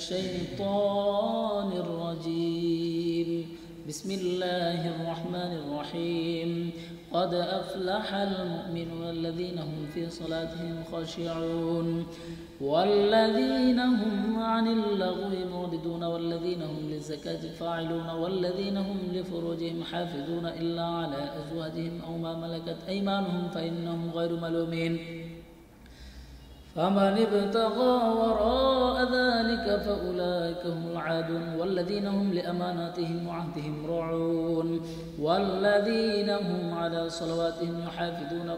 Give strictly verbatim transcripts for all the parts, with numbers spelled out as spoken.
الشيطان الرجيم. بسم الله الرحمن الرحيم. قد أفلح المؤمنون الذين هم في صلاتهم خاشعون والذين هم عن اللغو معرضون والذين هم للزكاة فاعلون والذين هم لفروجهم حافظون إلا على أزواجهم أو ما ملكت أيمانهم فإنهم غير ملومين. فمن ابتغى وراء ذلك فأولئك هم العادون والذين هم لأماناتهم وعهدهم راعون والذين هم على صلواتهم يحافظون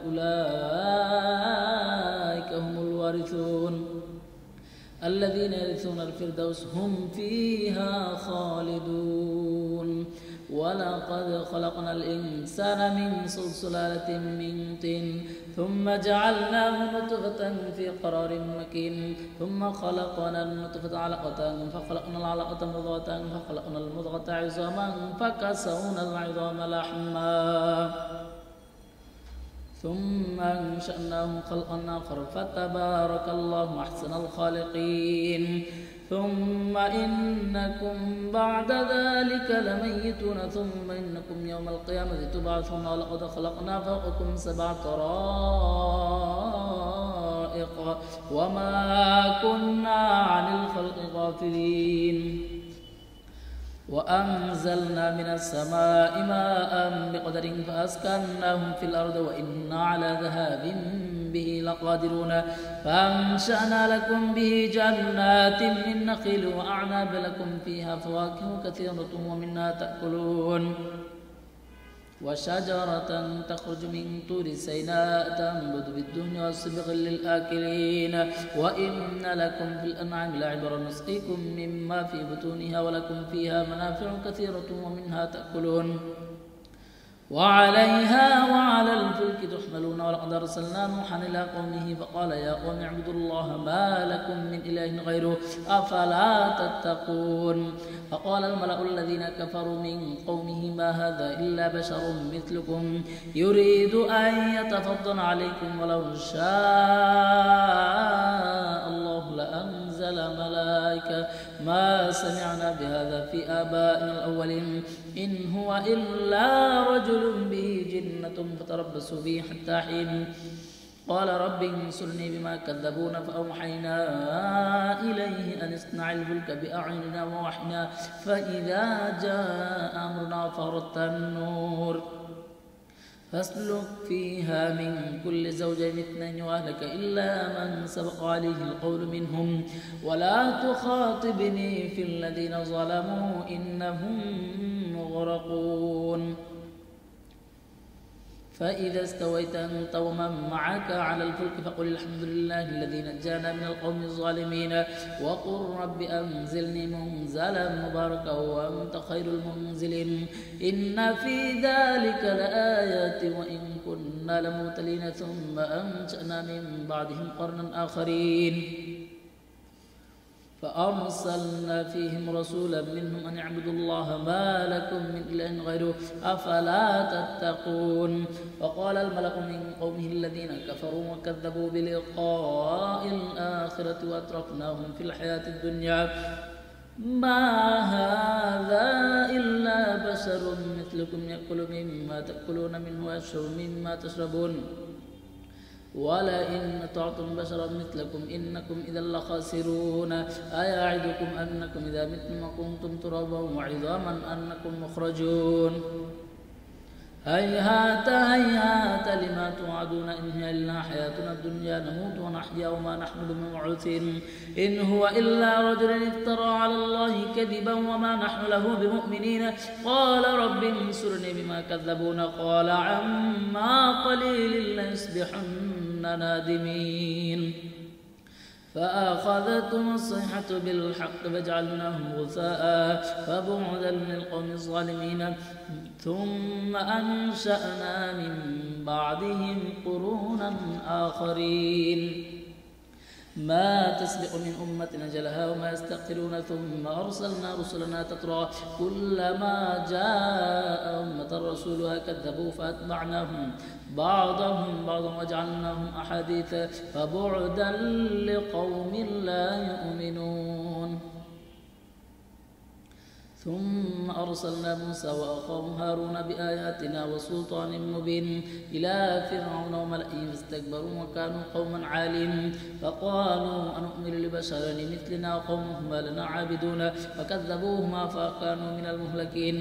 أولئك هم الوارثون الذين يرثون الفردوس هم فيها خالدون. ولقد خلقنا الإنسان من سلسلة من طين ثم جعلناه نطفة في قرار مكين ثم خلقنا النطفة علقة فخلقنا العلقة مضغة فخلقنا المضغة عظاما فكسونا العظام لحما ثم أنشأناه خلقا آخر فتبارك الله أحسن الخالقين. ثم إنكم بعد ذلك لميتون ثم إنكم يوم القيامة تبعثون. ولقد خلقنا فوقكم سبع طرائق وما كنا عن الخلق غافلين. وأنزلنا من السماء ماء بقدر فأسكناهم في الأرض وإنا على ذهاب به لقادرون. فأنشأنا لكم به جنات من نخيل وأعناب لكم فيها فواكه كثيرة ومنها تأكلون. وشجرة تخرج من طور سيناء تنبت بالدهن والصبغ للآكلين. وإن لكم في الأنعام لعبرا نسقيكم مما في بطونها ولكم فيها منافع كثيرة ومنها تأكلون. وعليها وعلى الفلك تحملون. ولقد أرسلنا نوحا إلى قومه فقال يا قوم اعبدوا الله ما لكم من إله غيره أفلا تتقون. فقال الملأ الذين كفروا من قومه ما هذا إلا بشر مثلكم يريد أن يتفضل عليكم ولو شاء الله لأنزل ملائكة ما سمعنا بهذا في آبائنا الأولين إن هو إلا رجل به جنة فتربصوا به حتى حين. قال رب انصرني بما كذبون فأوحينا إليه أن اصنع الفلك بأعيننا ووحينا فإذا جاء أمرنا فأردت النور فاسلك فيها من كل زوجين اثنين وأهلك إلا من سبق عليه القول منهم ولا تخاطبني في الذين ظلموا إنهم مغرقون. فإذا استويت أنت ومن معك على الفلك فقل الحمد لله الذي نجانا من القوم الظالمين وقل رب أنزلني منزلا مباركا وأنت خير المنزلين. إن في ذلك لآيات وإن كنا لمبتلين ثم أنشأنا من بعدهم قرنا آخرين فأرسلنا فيهم رسولا منهم أن اعبدوا الله ما لكم من إله غيره أفلا تتقون. وقال الملأ من قومه الذين كفروا وكذبوا بلقاء الآخرة وأترفناهم في الحياة الدنيا ما هذا إلا بشر مثلكم يأكل مما تأكلون منه ويشرب مما تشربون ولئن أطعتم بشرا مثلكم إنكم إذا لخاسرون. أيعدكم أنكم إذا متم وكنتم ترابا وعظاما أنكم مخرجون. هيهات هيهات لما توعدون إن هي إلا حياتنا الدنيا نموت ونحيا وما نحن بمبعوثين إن هو إلا رجل افترى على الله كذبا وما نحن له بمؤمنين. قال رب انصرني بما كذبون قال عما قليل ليصبحن نادمين. فأخذتهم الصيحة بالحق فجعلناهم غثاء فبعدا للقوم الظالمين. ثم أنشأنا من بعدهم قرونا آخرين ما تسبق من أمة أجلها وما يستأخرون. ثم أرسلنا رسلنا تترى كلما جاء أمة رسولها كذبوا فأتبعناهم بعضهم بعضا وجعلناهم أحاديث فبعدا لقوم لا يؤمنون. ثم أرسلنا موسى وأخاه هارون بآياتنا وسلطان مبين إلى فرعون وملئه فاستكبروا وكانوا قوما عالين فقالوا أنؤمن لبشرين مثلنا وقومهما لنا عابدون فكذبوهما فكانوا من المهلكين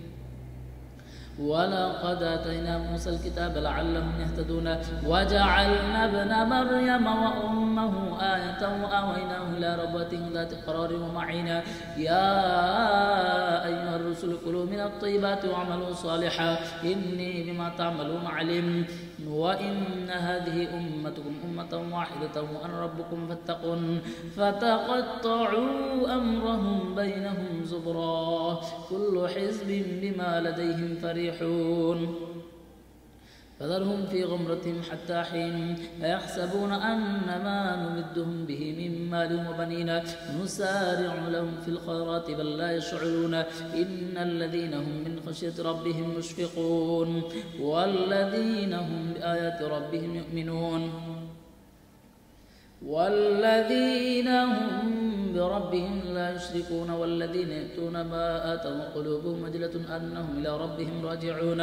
ولقد آتينا موسى الكتاب لعلهم يهتدون وجعلنا ابن مريم وأمه آية وآويناه إلى ربوة ذات قرار ومعين يا أيها الرسل كلوا من الطيبات واعملوا صالحا إني بما تعملون عليم وإن هذه أمتكم أمة واحدة وأنا ربكم فاتقون فتقطعوا أمرهم بينهم زبرا كل حزب بما لديهم فرحون فذرهم في غمرتهم حتى حين أيحسبون أن ما نمدهم به من مال وبنين نسارع لهم في الخيرات بل لا يشعرون إن الذين هم من خشية ربهم مشفقون والذين هم بآيات ربهم يؤمنون والذين هم بربهم لا يشركون والذين يأتون ما آتوا قلوبهم وجلة أنهم إلى ربهم راجعون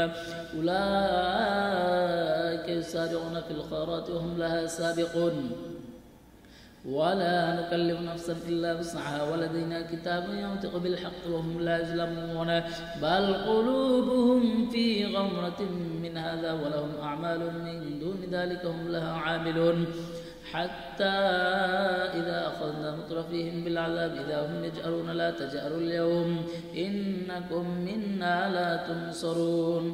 أولئك يسارعون في الخيرات وهم لها سابقون ولا نكلف نفسا إلا وسعها ولدينا كتاب ينطق بالحق وهم لا يظلمون بل قلوبهم في غمرة من هذا ولهم أعمال من دون ذلك هم لها عاملون حتى إذا أخذنا مترفيهم بالعذاب إذا هم يجأرون لا تجأروا اليوم إنكم منا لا تنصرون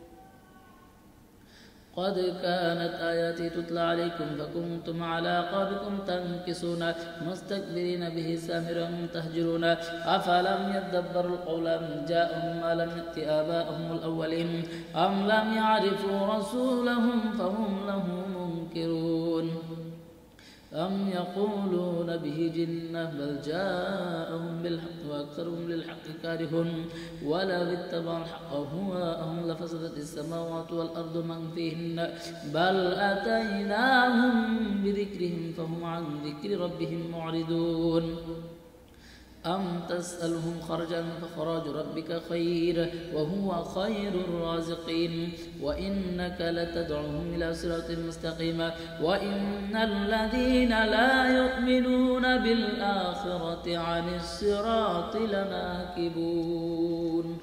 قد كانت آياتي تتلى عليكم فكنتم على أعقابكم تنكصون مستكبرين به سامرا تهجرون أفلم يدبروا القول أم جاءهم ما لم يأت آباءهم الأولين أم لم يعرفوا رسولهم فهم له منكرون أم يقولون به جنة بل جاءهم بالحق وأكثرهم للحق كارهون ولو اتبع الحق هواءهم لفسدت السماوات والأرض من فيهن بل أتيناهم بذكرهم فهم عن ذكر ربهم معرضون أم تسألهم خرجا فخراج ربك خير وهو خير الرازقين وإنك لتدعوهم إلى صراط مستقيم وإن الذين لا يؤمنون بالآخرة عن الصراط لناكبون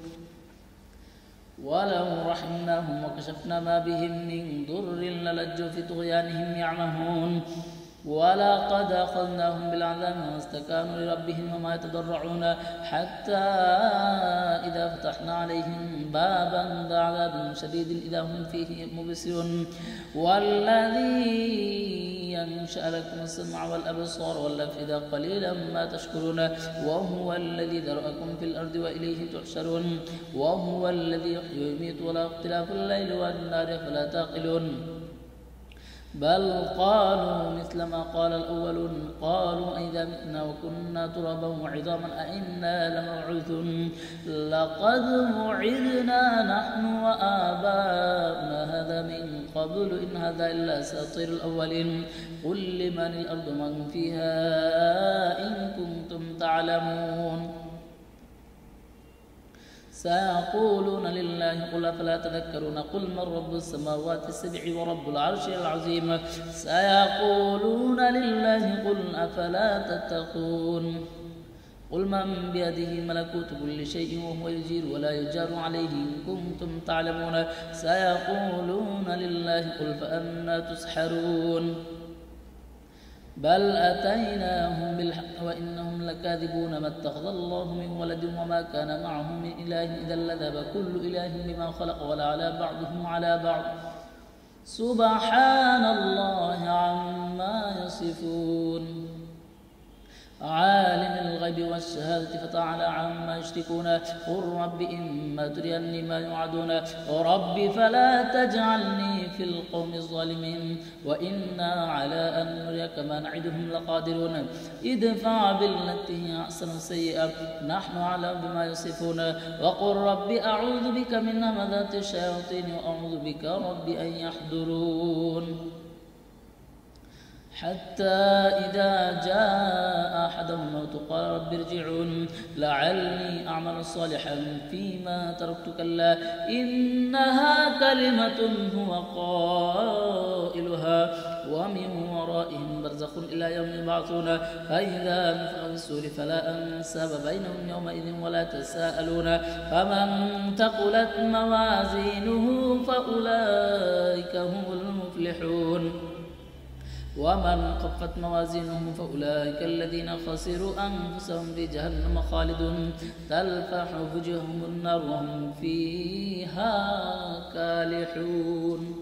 ولو رحمناهم وكشفنا ما بهم من ضر للجوا في طغيانهم يعمهون ولقد أخذناهم بالعذاب وما استكانوا لربهم وما يتضرعون حتى إذا فتحنا عليهم بابا ذا عذاب شديد إذا هم فيه مبصرون والذي ينشأ لكم السمع والأبصار والأفئدة قليلا ما تشكرون وهو الذي ذرأكم في الأرض وإليه تحشرون وهو الذي يحيي ويميت ولا اختلاف الليل والنهار فلا تعقلون بل قالوا مثل ما قال الأولون قالوا أئذا متنا وكنا ترابا وعظاما أئنا لمبعوثون لقد وعدنا نحن وآباؤنا هذا من قبل إن هذا إلا أساطير الأولين قل لمن الأرض من فيها إن كنتم تعلمون سيقولون لله قل أفلا تذكرون قل من رب السماوات السبع ورب العرش العظيم سيقولون لله قل أفلا تتقون قل من بيده ملكوت كل شيء وهو يجير ولا يجار عليه إن كنتم تعلمون سيقولون لله قل فأنا تسحرون بل أتيناهم بالحق وإنهم لكاذبون ما اتخذ الله من ولد وما كان معه من إله إذا لذهب كل إله بما خلق ولا على بعضهم على بعض سبحان الله عما يصفون عالم الغيب والشهادة فتعالى عما يشركون قل رب إما تريني ما يوعدون رب فلا تجعلني في القوم الظالمين وإنا على أن نريك ما نعدهم لقادرون ادفع بالتي هي أحسن السيئة نحن أعلم بما يصفون وقل رب أعوذ بك من همذات الشياطين وأعوذ بك رب أن يحضرون حتى إذا جاء أحدهم الموت قال رب ارجعون لعلي أعمل صالحا فيما تركت كلا إنها كلمة هو قائلها ومن ورائهم برزخ إلى يوم يبعثون فإذا نفخ في الصور فلا أنساب بينهم يومئذ ولا تساءلون فمن ثقلت موازينه فأولئك هم المفلحون ومن خفت موازينهم فأولئك الذين خسروا أنفسهم في جهنم خالدون تلفح وجوههم النار وهم فيها كالحون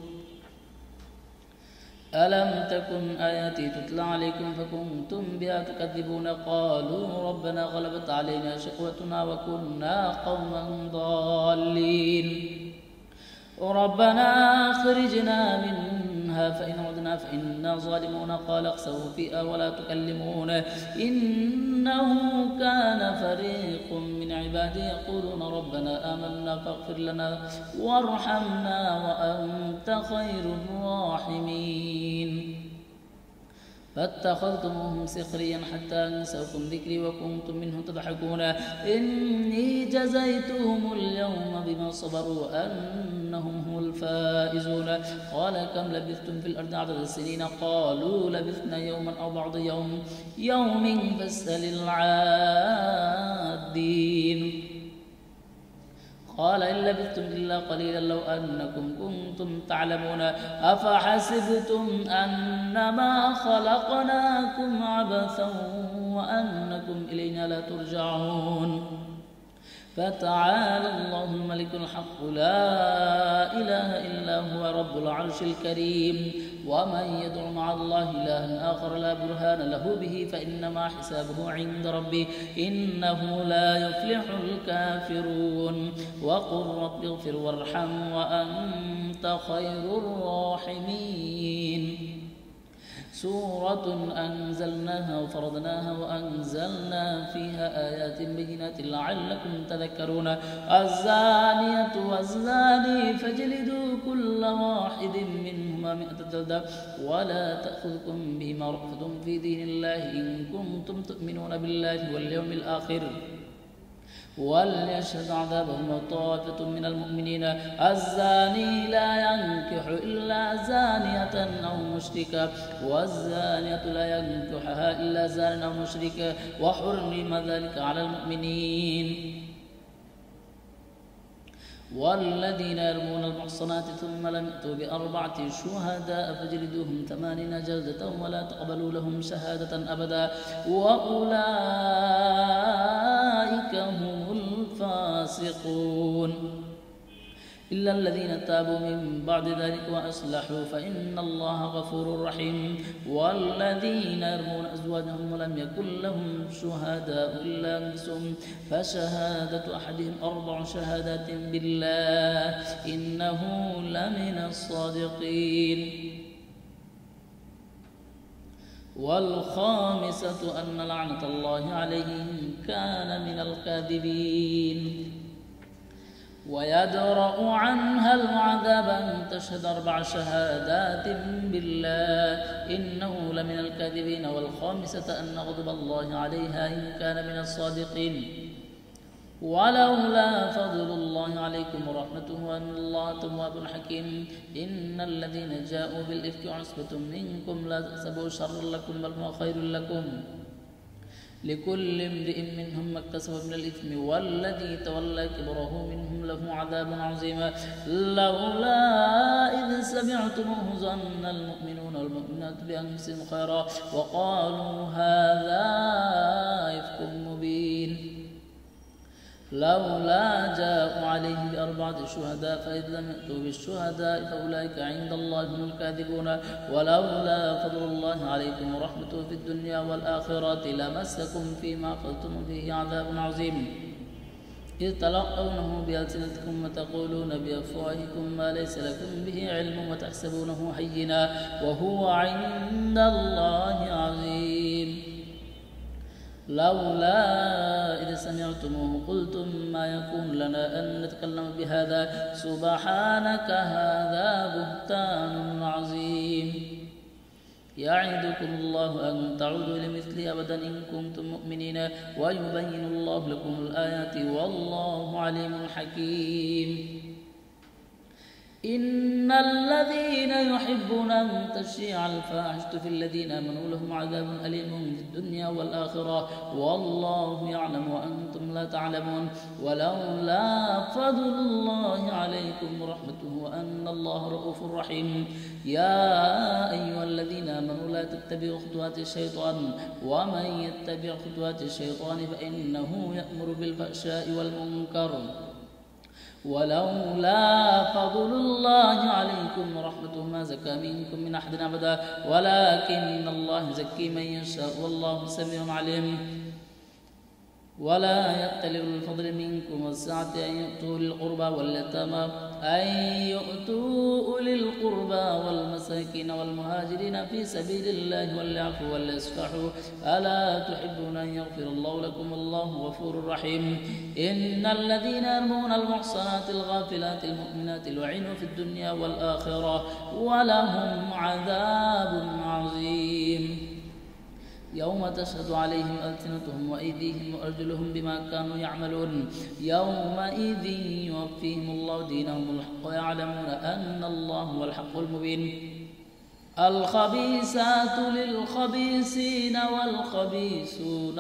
ألم تكن آياتي تتلى عليكم فكنتم بها تكذبون قالوا ربنا غلبت علينا شقوتنا وكنا قوما ضالين ربنا أخرجنا منها فإن عدنا فإنا ظالمون قال اخسئوا فيها ولا تكلمون إنه كان فريق من عبادي يقولون ربنا آمنا فاغفر لنا وارحمنا وأنت خير الراحمين فاتخذتموهم سخريا حتى أنسوكم ذكري وكنتم منه تضحكون إني جزيتهم اليوم بما صبروا أنهم هم الفائزون قال كم لبثتم في الأرض عدد السنين قالوا لبثنا يوما أو بعض يوم يوم فاسأل العادين قال إن لبثتم إلا قليلا لو أنكم كنتم تعلمون أفحسبتم أنما خلقناكم عبثا وأنكم إلينا لا ترجعون فتعالى الله الملك الحق لا إله إلا هو رب العرش الكريم ومن يدع مع الله إلها آخر لا برهان له به فإنما حسابه عند ربه إنه لا يفلح الكافرون وقل رب اغفر وارحم وأنت خير الراحمين سورة أنزلناها وفرضناها وأنزلنا فيها آيات بينات لعلكم تذكرون الزانية والزاني فاجلدوا كل واحد منهما مئة جلدة ولا تأخذكم بهما رأفة في دين الله إن كنتم تؤمنون بالله واليوم الآخر وليشهد عذابهما طائفة من المؤمنين الزاني لا ينكح إلا زانية أو مشركة والزانية لا ينكحها إلا زان أو مشرك وحرم ذلك على المؤمنين والذين يرمون المحصنات ثم لم يأتوا بأربعة شهداء فاجلدوهم ثمانين جلدة ولا تقبلوا لهم شهادة أبدا وأولئك هم الفاسقون إلا الذين تابوا من بعد ذلك وأصلحوا فإن الله غفور رحيم والذين يرمون أزواجهم ولم يكن لهم شهداء إلا أنفسهم فشهادة أحدهم أربع شهادات بالله إنه لمن الصادقين والخامسة أن لعنة الله عليهم كان من الكاذبين ويدرأ عنها العذاب أن تشهد أربع شهادات بالله إنه لمن الكاذبين والخامسة أن غضب الله عليها إن كان من الصادقين ولولا فضل الله عليكم ورحمته وأن الله تواب حكيم إن الذين جاءوا بالإفك عصبة منكم لا تحسبوا شرا لكم بل هو خير لكم لكل امرئ منهم ما اكتسب من الإثم والذي تولى كبره منهم له عذاب عظيم لولا إذ سمعتموه ظن المؤمنون والمؤمنات بأنفسهم خيرا وقالوا هذا إفك مبين لولا جاءوا عليه بأربعة شهداء فإذ لم يأتوا بالشهداء فأولئك عند الله هم الكاذبون ولولا فضل الله عليكم ورحمته في الدنيا والآخرة لمسكم فيما أخذتم فيه عذاب عظيم إذ تلقونه بألسنتكم وتقولون بأفواهكم ما ليس لكم به علم وتحسبونه هينا وهو عند الله عظيم لولا إذ سمعتموه قلتم ما يكون لنا أن نتكلم بهذا سبحانك هذا بهتان عظيم يعدكم الله أن تعودوا لمثله أبدا إن كنتم مؤمنين ويبين الله لكم الآيات والله عليم حكيم. إن الذين يحبون أن تشيع الفاحشة في الذين آمنوا لهم عذاب أليم في الدنيا والآخرة والله يعلم وأنتم لا تعلمون. ولولا فضل الله عليكم ورحمته وأن الله رؤوف رحيم. يا أيها الذين آمنوا لا تتبعوا خطوات الشيطان ومن يتبع خطوات الشيطان فإنه يأمر بالفحشاء والمنكر. ولولا فضل الله عليكم ورحمته ما زكى منكم من أحد أبدا ولكن الله يزكي من يشاء والله سميع عليم. ولا يأتل أولو الفضل منكم والسعة أن يؤتوا للقربى واليتامى أن يؤتوا أولي القربى والمساكين والمهاجرين في سبيل الله وليعفوا وليصفحوا ألا تحبون أن يغفر الله لكم الله غفور رحيم. إن الذين يرمون المحصنات الغافلات المؤمنات لعنوا في الدنيا والآخرة ولهم عذاب عظيم. يوم تشهد عليهم ألسنتهم وأيديهم وأرجلهم بما كانوا يعملون. يومئذ يوفيهم الله دينهم الحق ويعلمون أن الله هو الحق المبين. الخبيثات للخبيثين والخبيثون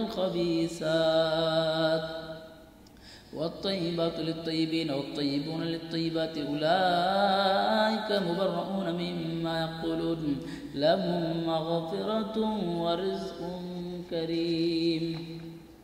للخبيثات والطيبات للطيبين والطيبون للطيبات أولئك مبرؤون مما يقولون لهم مغفرة ورزق كريم.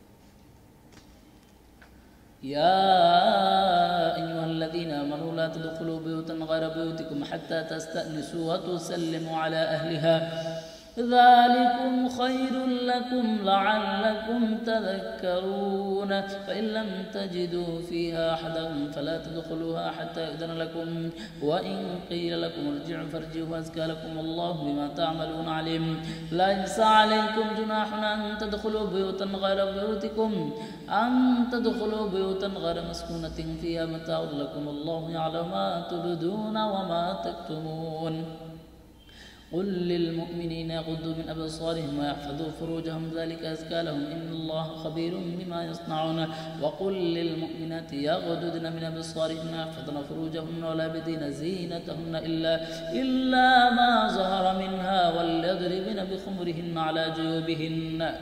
يا أيها الذين آمنوا لا تدخلوا بيوتا غير بيوتكم حتى تستأنسوا وتسلموا على أهلها ذلكم خير لكم لعلكم تذكرون. فإن لم تجدوا فيها أحدا فلا تدخلوها حتى يؤذن لكم وإن قيل لكم ارجعوا فارجعوا أزكى لكم الله بما تعملون عليم. ليس عليكم جناح أن تدخلوا بيوتا غير بيوتكم أن تدخلوا بيوتا غير مسكونة فيها متاع لكم الله يعلم ما تبدون وما تكتمون. قل للمؤمنين يغضوا من أبصارهم ويحفظوا فروجهم ذلك أزكى لهم إن الله خبير بما يصنعون. وقل للمؤمنات يغضضن من أبصارهن ويحفظن فروجهن ولا يبدين زينتهن إلا إلا ما ظهر منها وليضربن بخمرهن على جيوبهن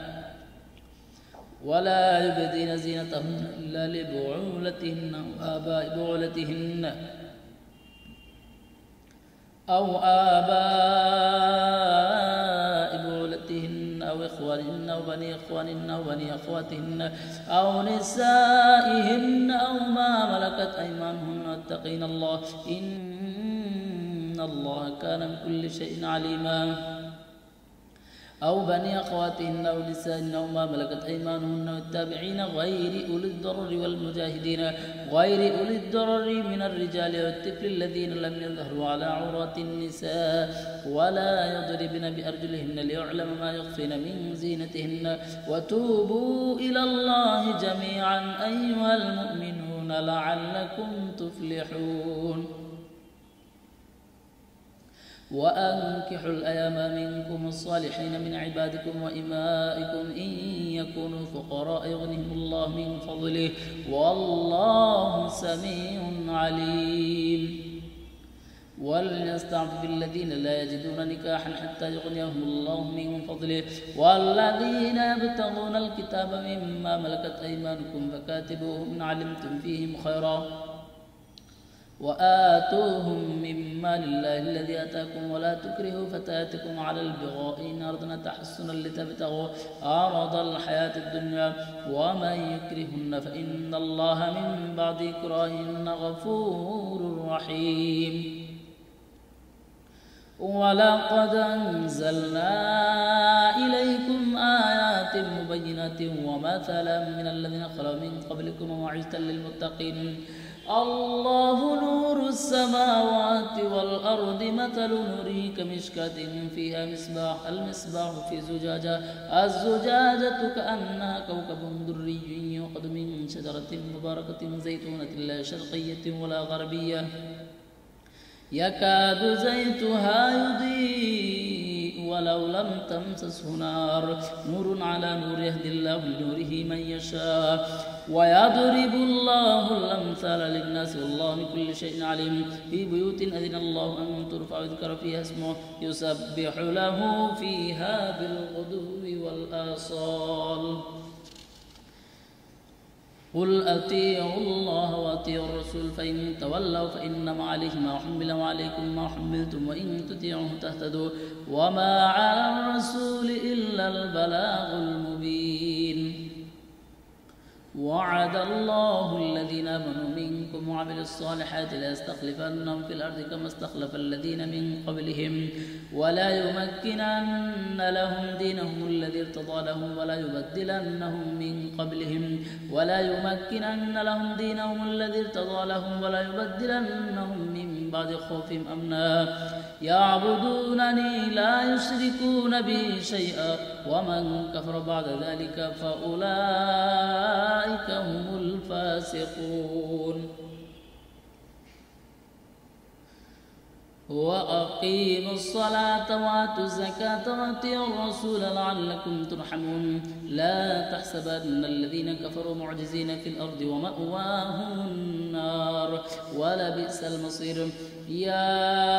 ولا يبدين زينتهن إلا لبعولتهن وآباء بعولتهن أو آباء بعولتهن أو إخوانهن أو بني إخوانهن أو بني أخواتهن أو نسائهن أو ما ملكت أيمانهن واتقين الله إن الله كان بكل شيء عليما. أو بني أخواتهن أو نسائهن أو ما ملكت أيمانهن والتابعين غير أولي الضرر والمجاهدين غير أولي الضرر من الرجال والطفل الذين لم يظهروا على عورات النساء ولا يضربن بأرجلهن ليعلم ما يخفين من زينتهن. وتوبوا إلى الله جميعا أيها المؤمنون لعلكم تفلحون. وأنكحوا الأيام منكم الصالحين من عبادكم وإمائكم إن يكونوا فقراء يغنيهم الله من فضله والله سميع عليم. وليستعفف الذين لا يجدون نكاحا حتى يغنيهم الله من فضله والذين يبتغون الكتاب مما ملكت أيمانكم فكاتبوهم إن علمتم فيهم خيرا وآتوهم مما لله الذي آتاكم ولا تكرهوا فتياتكم على البغاء إن أردنا تحسنا لتبتغوا عرض الحياة الدنيا ومن يكرهن فإن الله من بعد إكراههن غفور رحيم. ولقد أنزلنا إليكم آيات مبينات ومثلا من الذين خلوا من قبلكم وموعظة للمتقين. الله نور السماوات والأرض مثل نوره كمشكاة فيها مصباح المصباح في زجاجة الزجاجة كأنها كوكب دري يوقد من شجرة مباركة زيتونة لا شرقية ولا غربية يكاد زيتها يضيء ولو لم تمسسه نار نور على نور يهدي الله لنوره من يشاء ويضرب الله الأمثال للناس والله بكل شيء عليم في بيوت أذن الله أن ترفع ويذكر فيها اسمه يسبح له فيها بالغدو والآصال قل أطيعوا الله وأطيعوا الرسول فإن تولوا فإنما عليه ما حمل وعليكم ما حملتم وإن تطيعوه تهتدوا وما على الرسول إلا البلاغ المبين وعد الله الذين آمنوا منكم وعملوا الصالحات ليستخلفنهم في الأرض كما استخلف الذين من قبلهم ولا يمكنن لهم دينهم الذي ارتضى لهم ولا يبدلنهم من قبلهم ولا يمكنن لهم دينهم الذي ارتضى لهم ولا يبدلنهم من بعد خوفهم أمنا يعبدونني لا يشركون بي شيئا ومن كفر بعد ذلك فأولئك هم الفاسقون وأقيموا الصلاة وآتوا الزكاة وأطيعوا الرسول لعلكم ترحمون لا تحسبن الذين كفروا معجزين في الأرض ومأواهم النار ولبئس المصير يا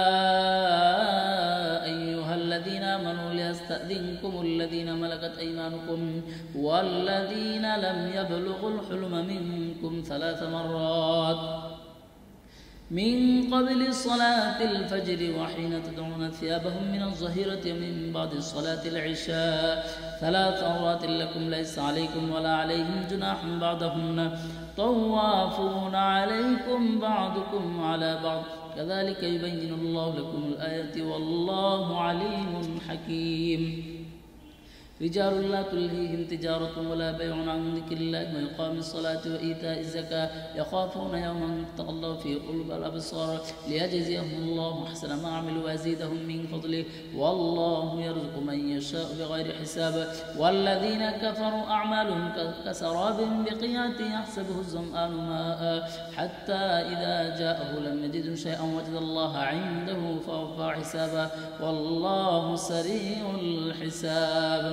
أيها الذين آمنوا ليستأذنكم الذين ملكت أيمانكم والذين لم يبلغوا الحلم منكم ثلاث مرات من قبل صلاة الفجر وحين تدعون ثيابهم من الظهيرة من بعد صلاة العشاء ثلاث مرات لكم ليس عليكم ولا عليهم جناح بعدهن طوافون عليكم بعضكم على بعض كذلك يبين الله لكم الآيات والله عليم حكيم رجال لا تلهيهم تجارة ولا بيع عن ذكر الله وإقام الصلاة وإيتاء الزكاة يخافون يوما تغلظ فيه قلوب الأبصار ليجزيهم الله أحسن ما عملوا ويزيدهم من فضله والله يرزق من يشاء بغير حساب والذين كفروا أعمالهم كسراب بقيعة يحسبه الظمآن ماء حتى إذا جاءه لم يجد شيئا وجد الله عنده فوفى حسابا والله سريع الحساب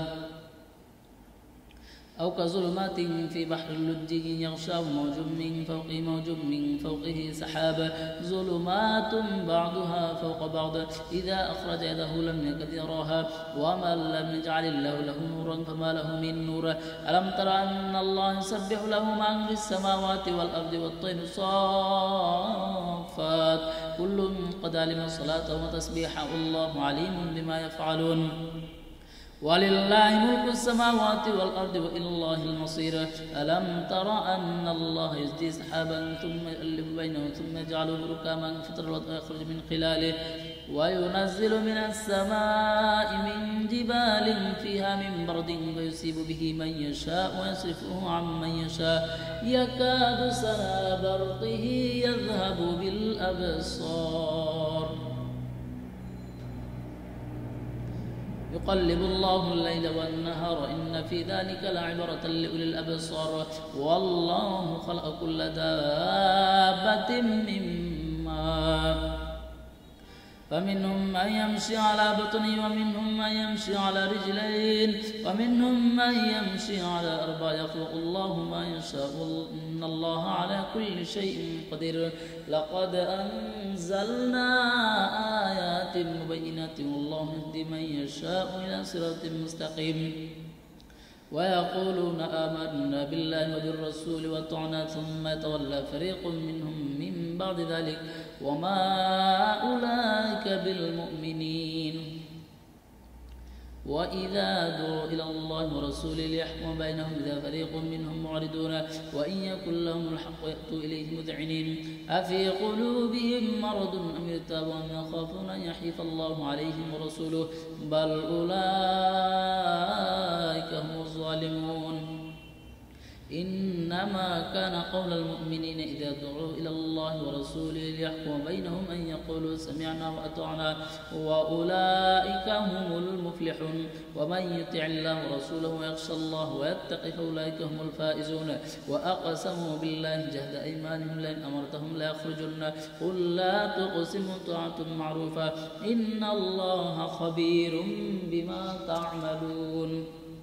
أو كظلمات في بحر اللجي يغشاه موج من فوقه موج من فوقه سحاب ظلمات بعضها فوق بعض إذا أخرج يده لم يكد يراها ومن لم يجعل الله له نورا فما له من نور ألم تر أن الله يسبح له من في السماوات والأرض والطير صافات كل قد علم الصلاة وتسبيحه والله عليم بما يفعلون ولله ملك السماوات والأرض وإلى الله المصير ألم تر أن الله يزجي سحابا ثم يؤلف بينه ثم يجعله ركاما فترى الودق يخرج من خلاله وينزل من السماء من جبال فيها من برد ويصيب به من يشاء ويصرفه عن من يشاء يكاد سنا برقه يذهب بالأبصار يقلب الله الليل والنهار إن في ذلك لعبرة لأولي الأبصار والله خلق كل دابة من ماء فمنهم من يمشي على بطنه ومنهم من يمشي على رجلين ومنهم من يمشي على أربع يخلق الله ما يشاء إن الله على كل شيء قدير لقد أنزلنا آيات مبينات والله يهدي من يشاء إلى صراط مستقيم ويقولون آمنا بالله وبالرسول وأطعنا ثم يتولى فريق منهم من بعد ذلك وما أولئك بالمؤمنين وإذا دعوا إلى الله ورسوله ليحكم بينهم إذا فريق منهم معرضون وإن يكن لهم الحق يأتوا إليه مذعنين أفي قلوبهم مرض أم ارتابوا أم يخافون أن يحيف الله عليهم ورسوله بل أولئك هم الظالمون إنما كان قول المؤمنين إذا دعوا إلى الله ورسوله ليحكم بينهم أن يقولوا سمعنا وأطعنا وأولئك هم المفلحون ومن يطع الله ورسوله ويخشى الله ويتقي فأولئك هم الفائزون وأقسموا بالله جهد أيمانهم لئن أمرتهم لا يخرجن قل لا تقسموا طاعة معروفة إن الله خبير بما تعملون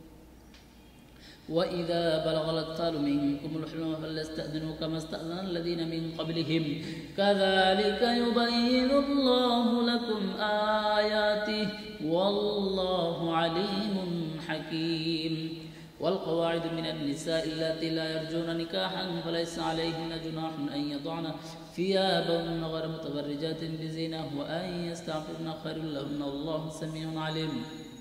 وإذا بلغ الأطفال منكم الحلم فليستأذنوا كما استأذن الذين من قبلهم كذلك يبين الله لكم آياته والله عليم حكيم والقواعد من النساء اللاتي لا يرجون نكاحا فليس عليهن جناح أن يضعن ثيابهن غير متبرجات بزينة وأن يستعففن خير لهن والله سميع عليم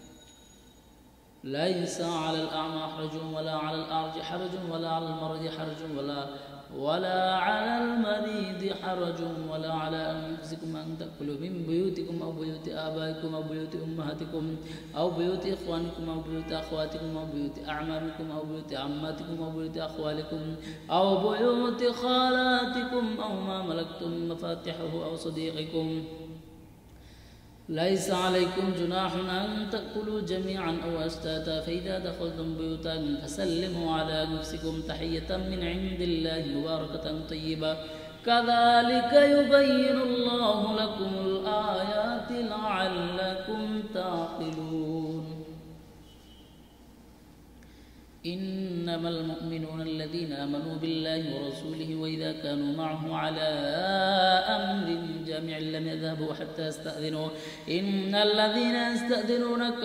ليس على الأعمى حرج ولا على الأعرج حرج ولا على المرض حرج ولا ولا على المريض حرج ولا على أنفسكم أن تأكلوا من بيوتكم أو بيوت آبائكم أو بيوت أمهاتكم أو بيوت إخوانكم أو بيوت أخواتكم أو بيوت أعمامكم أو بيوت عماتكم أو بيوت أخوالكم أو بيوت خالاتكم أو ما ملكتم مفاتحه أو صديقكم ليس عليكم جناح أن تأكلوا جميعا أو أشتاتا فإذا دخلتم بيوتا فسلموا على أنفسكم تحية من عند الله مباركة طيبة كذلك يبين الله لكم الآيات لعلكم تعقلون إنما المؤمنون الذين آمنوا بالله ورسوله وإذا كانوا معه على أمر جامع لم يذهبوا حتى يستأذنوا إن الذين يستأذنونك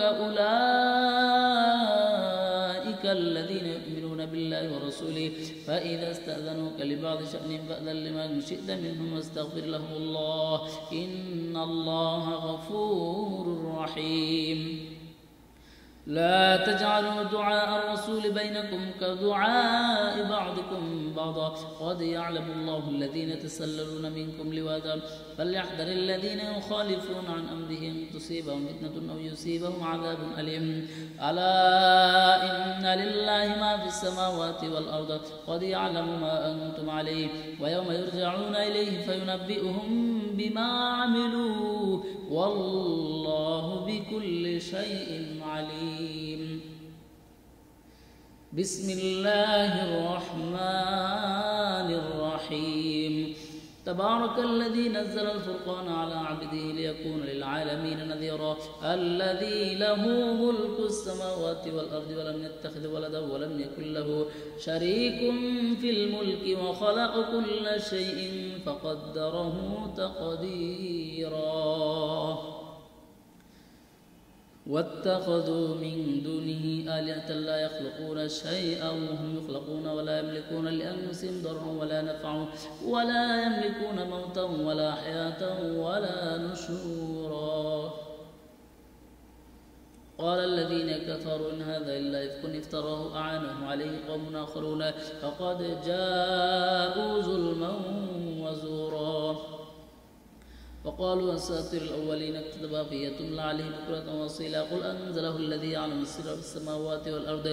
أولئك الذين يؤمنون بالله ورسوله فإذا استأذنوك لبعض شأنهم فأذن لمن شئت منهم واستغفر لهم الله إن الله غفور رحيم لا تجعلوا دعاء الرسول بينكم كدعاء بعضكم بعضا قد يعلم الله الذين تسللون منكم لواذا فليحذر الذين يخالفون عن أمره أن تصيبهم فتنة أو يصيبهم عذاب أليم ألا إن لله ما في السماوات والأرض قد يعلم ما أنتم عليه ويوم يرجعون إليه فينبئهم بما عملوا والله بكل شيء عليم بسم الله الرحمن الرحيم تبارك الذي نزل الفرقان على عبده ليكون للعالمين نذيرا الذي له ملك السماوات والأرض ولم يتخذ ولدا ولم يكن له شريك في الملك وخلق كل شيء فقدره تقديرا واتخذوا من دونه آلهة لا يخلقون شيئا وهم يخلقون ولا يملكون لأنفسهم ضرا ولا نفعا ولا يملكون موتا ولا حياة ولا نشورا قال الذين كفروا إن هذا إلا إفك افتراه أعانه عليه قوم آخرون فقد جاءوا ظلما وزورا وقالوا أساطير الأولين اكتتبها فهي تملى عليه بكرة وأصيلا قل أنزله الذي يعلم السر في السماوات والأرض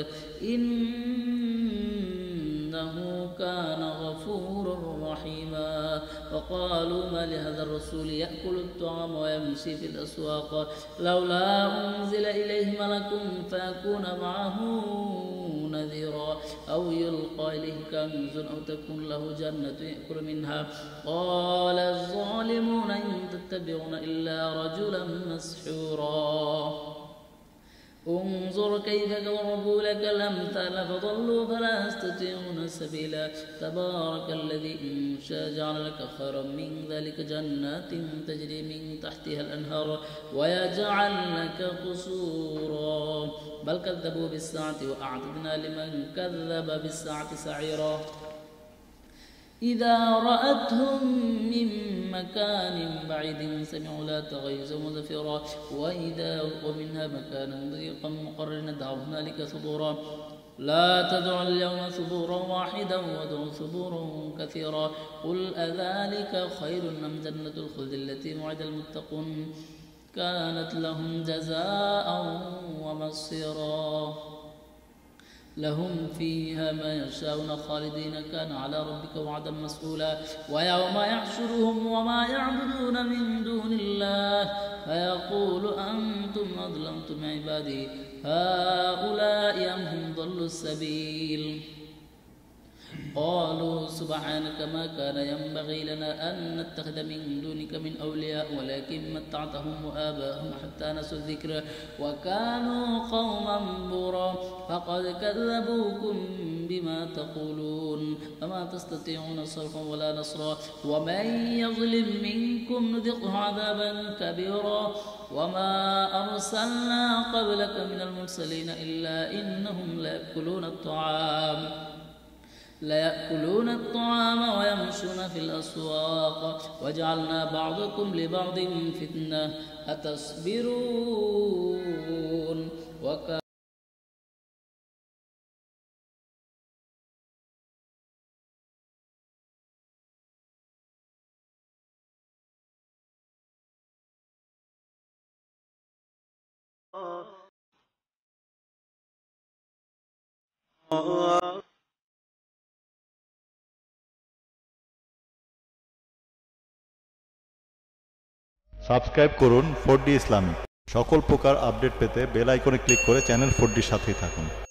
إنه كان غفورا رحيما وقالوا ما لهذا الرسول يأكل الطعام ويمشي في الأسواق لولا أنزل إليه ملك فيكون معه نذيرا أو يلقى إليه كنز أو تكون له جنة يأكل منها قال الظالمون إن تتبعون إلا رجلا مسحورا انظر كيف ضربوا لك الأمثال فضلوا فلا يستطيعون سبيلا تبارك الذي إن شاء جعل لك خيرا من ذلك جنات تجري من تحتها الأنهار ويجعل لك قصورا بل كذبوا بالساعة وأعتدنا لمن كذب بالساعة سعيرا إذا رأتهم من مكان بعيد سمعوا لا تغيظا وزفيرا وإذا ألقوا منها مكانا ضيقا مقرنا دعوا هنالك ثبورا لا تدعوا اليوم ثبورا واحدا وادعوا ثبورا كثيرا قل أذلك خير أم جنة الخلد التي وعد المتقون كانت لهم جزاء ومصيرا لهم فيها ما يشاءون خالدين كان على ربك وعدا مسئولا ويوم يحشرهم وما يعبدون من دون الله فيقول أنتم أضللتم عبادي هؤلاء أم هم ضلوا السبيل قالوا سبحانك ما كان ينبغي لنا أن نتخذ من دونك من أولياء ولكن متعتهم وآباءهم حتى نسوا الذكر وكانوا قوما بورا فقد كذبوكم بما تقولون فما تستطيعون صرفا ولا نصرا ومن يظلم منكم نذقه عذابا كبيرا وما أرسلنا قبلك من المرسلين إلا إنهم ليأكلون الطعام ليأكلون الطعام ويمشون في الأسواق وجعلنا بعضكم لبعض فتنة أتصبرون وكان সাবস্ক্রাইব করুন four D Islamic সকল প্রকার আপডেট পেতে বেল আইকনে ক্লিক করে চ্যানেল ফোর ডির সাথেই থাকুন।